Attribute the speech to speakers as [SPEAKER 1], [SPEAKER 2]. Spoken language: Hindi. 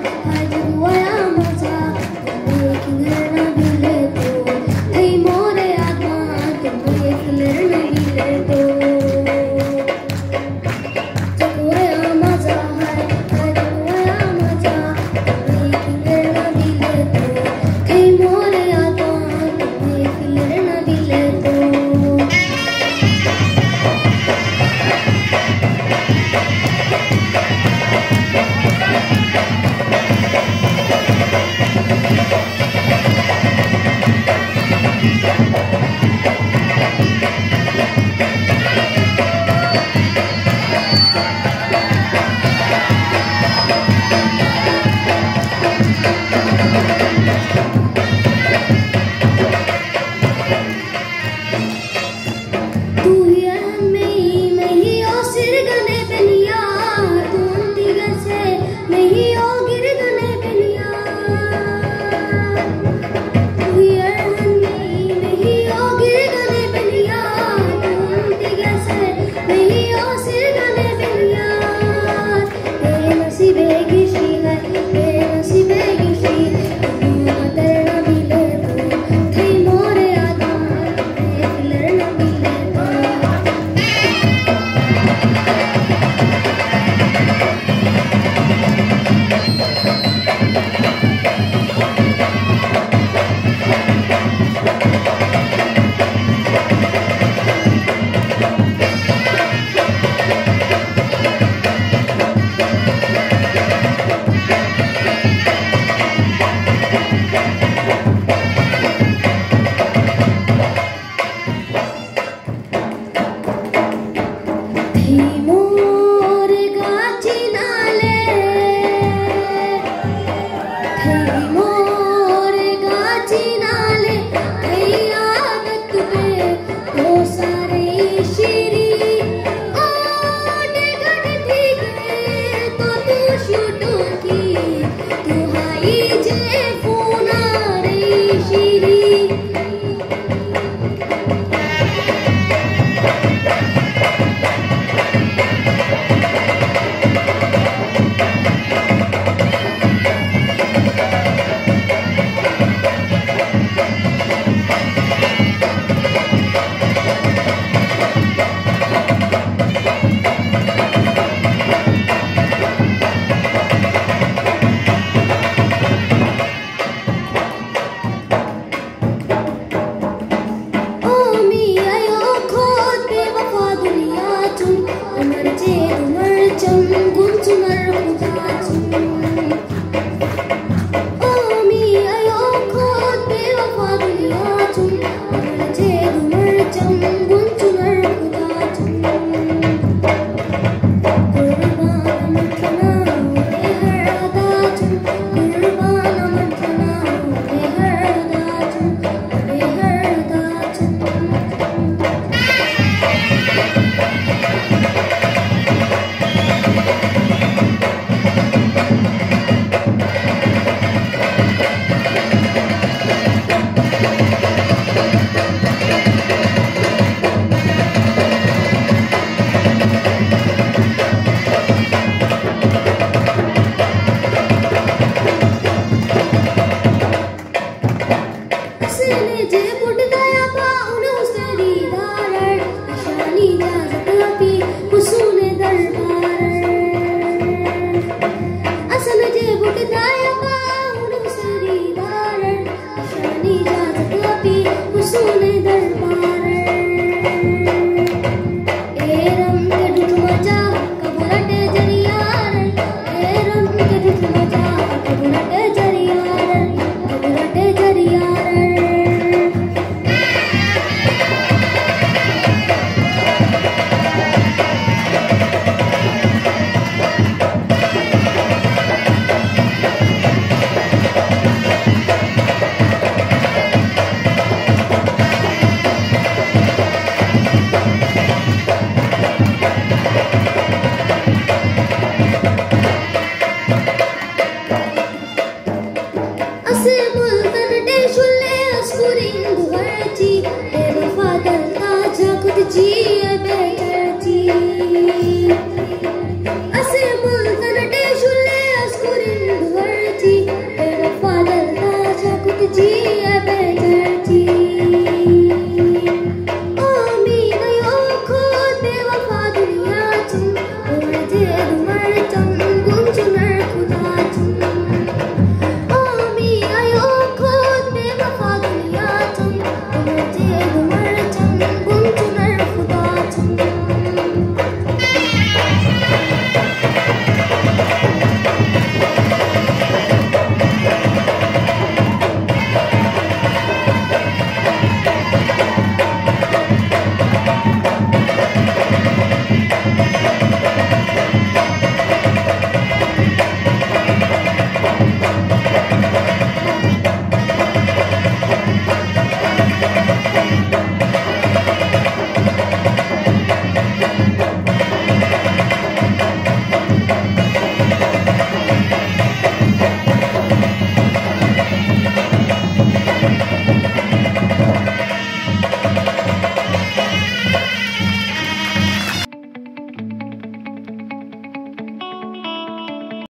[SPEAKER 1] हाय जग वया मजा तुम एक लड़ना भी ले तो ऐ मोरे आत्मा तुम एक लड़ना भी ले तो जग वया मजा हाय हाय जग वया मजा तुम एक लड़ना भी ले तो ऐ मोरे आत्मा तुम एक लड़ना भी ले तो तू ही है मैं ही ओ सिर गने बनिया तू अंतिग से मैं ही ओ गिर गने बनिया तू ही है मैं ही ओ गिर गने बनिया तू अंतिग से मैं ही ओ सिर गने बनिया तेरे नसीबे गिशी है तेरे नसीबे गिशी तू तरना भी ले तू थे मोरे आदा एक लड़ना भी ले तू मोरे गाची नाले मोरे गाची नाले आदत पे तो सारे शिरी ओटे गट थी गए तो तू शूटों की तू हाई जे फोना रे शिरी जे बुट गया पा उन्हें उसरी दारड़ निशानी जाजत पी